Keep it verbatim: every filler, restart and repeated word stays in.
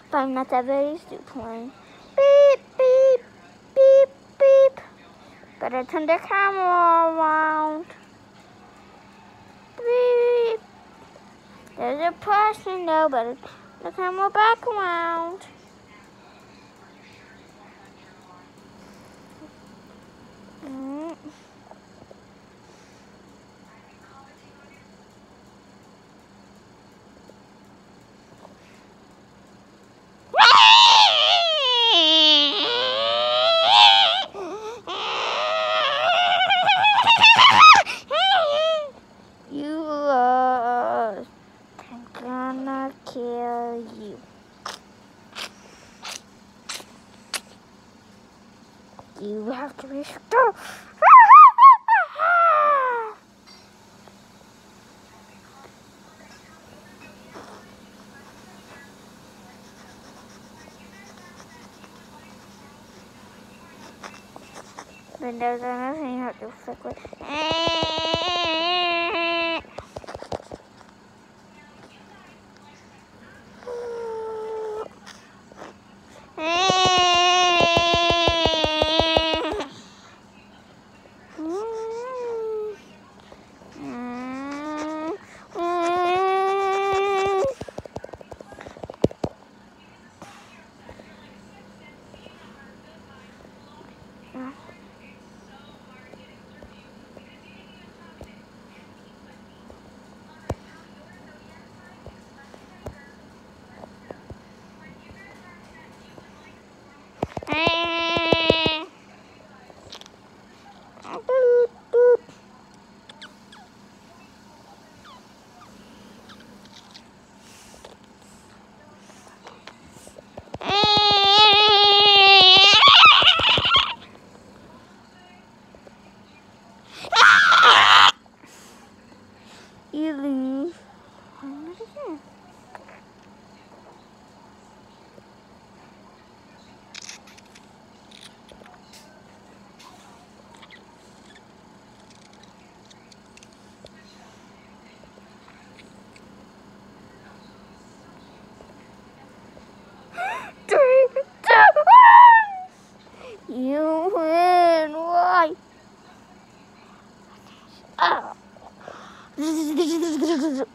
But I'm not that very used to playing. Beep, beep, beep, beep. Better turn the camera around. Beep. There's a person though, better turn the camera back around. Mm. You lost. I'm gonna kill you. You have to be strong. Then there's another thing you have to flick with. You lose. I'm not again. Three, two, one. You win. Why? Oh.